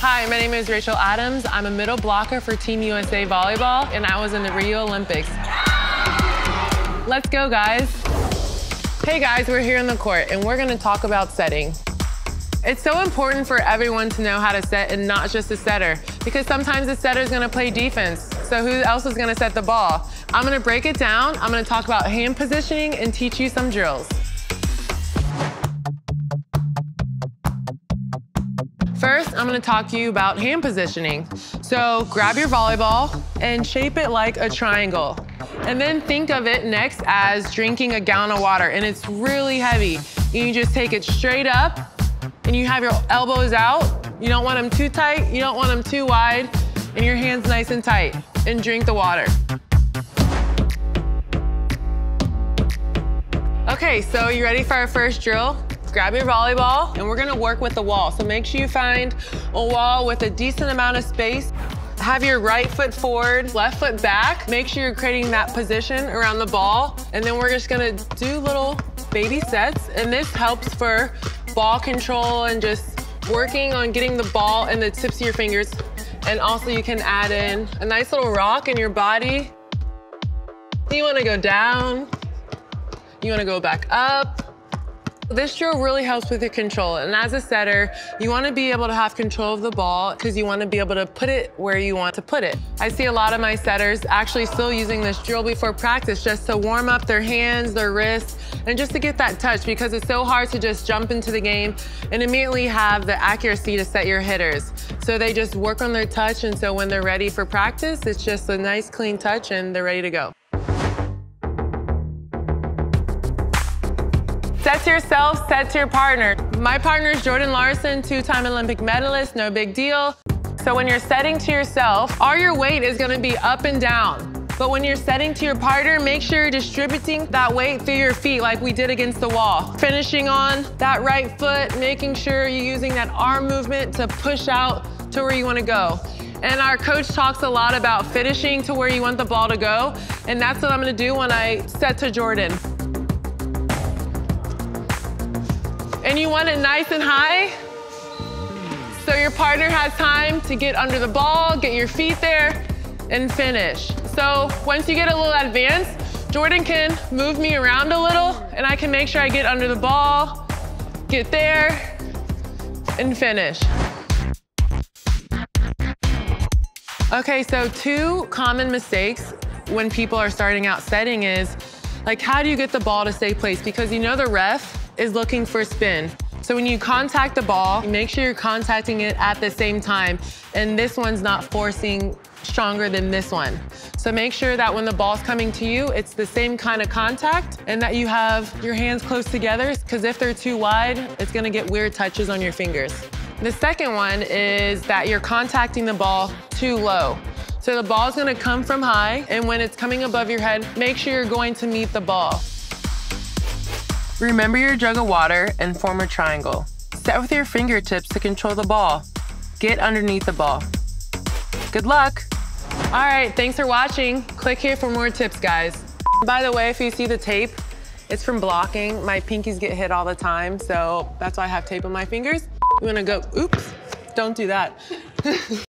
Hi, my name is Rachael Adams. I'm a middle blocker for Team USA Volleyball, and I was in the Rio Olympics. Let's go, guys. Hey guys, we're here on the court, and we're gonna talk about setting. It's so important for everyone to know how to set and not just the setter, because sometimes the setter is gonna play defense. So who else is gonna set the ball? I'm gonna break it down. I'm gonna talk about hand positioning and teach you some drills. First, I'm gonna talk to you about hand positioning. So grab your volleyball and shape it like a triangle. And then think of it next as drinking a gallon of water, and it's really heavy. You just take it straight up, and you have your elbows out. You don't want them too tight, you don't want them too wide, and your hands nice and tight, and drink the water. Okay, so you ready for our first drill? Grab your volleyball, and we're gonna work with the wall. So make sure you find a wall with a decent amount of space. Have your right foot forward, left foot back. Make sure you're creating that position around the ball. And then we're just gonna do little baby sets. And this helps for ball control and just working on getting the ball in the tips of your fingers. And also you can add in a nice little rock in your body. You wanna go down, you wanna go back up. This drill really helps with your control, and as a setter, you want to be able to have control of the ball because you want to be able to put it where you want to put it. I see a lot of my setters actually still using this drill before practice just to warm up their hands, their wrists, and just to get that touch, because it's so hard to just jump into the game and immediately have the accuracy to set your hitters. So they just work on their touch, and so when they're ready for practice, it's just a nice clean touch and they're ready to go. Set to yourself, set to your partner. My partner is Jordan Larson, two-time Olympic medalist, no big deal. So when you're setting to yourself, all your weight is gonna be up and down. But when you're setting to your partner, make sure you're distributing that weight through your feet like we did against the wall. Finishing on that right foot, making sure you're using that arm movement to push out to where you wanna go. And our coach talks a lot about finishing to where you want the ball to go, and that's what I'm gonna do when I set to Jordan. And you want it nice and high, so your partner has time to get under the ball, get your feet there, and finish. So once you get a little advanced, Jordan can move me around a little, and I can make sure I get under the ball, get there, and finish. Okay, so two common mistakes when people are starting out setting is, like, how do you get the ball to stay placed? Because you know the ref is looking for spin. So when you contact the ball, make sure you're contacting it at the same time, and this one's not forcing stronger than this one. So make sure that when the ball's coming to you, it's the same kind of contact, and that you have your hands close together, because if they're too wide, it's gonna get weird touches on your fingers. The second one is that you're contacting the ball too low. So the ball's gonna come from high, and when it's coming above your head, make sure you're going to meet the ball. Remember your jug of water and form a triangle. Set with your fingertips to control the ball. Get underneath the ball. Good luck. All right, thanks for watching. Click here for more tips, guys. By the way, if you see the tape, it's from blocking. My pinkies get hit all the time, so that's why I have tape on my fingers. You wanna go, oops, don't do that.